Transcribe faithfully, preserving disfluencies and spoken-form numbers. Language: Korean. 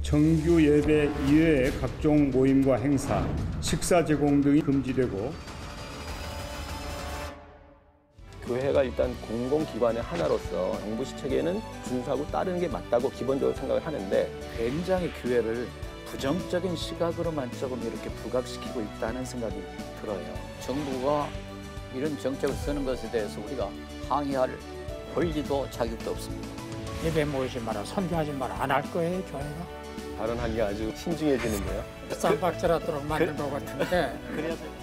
정규 예배 이외의 각종 모임과 행사, 식사 제공 등이 금지되고 교회가 일단 공공기관의 하나로서 정부 시책에는 준수하고 따르는 게 맞다고 기본적으로 생각을 하는데 굉장히 교회를 부정적인 시각으로만 조금 이렇게 부각시키고 있다는 생각이 들어요. 정부가 이런 정책을 쓰는 것에 대해서 우리가 항의할 권리도 자격도 없습니다. 예배 모이지 마라, 선교하지 마라 안 할 거예요, 교회가? 발언한 게 아주 신중해지는데요. 쌈박질하도록 만든 것 같은데 그래서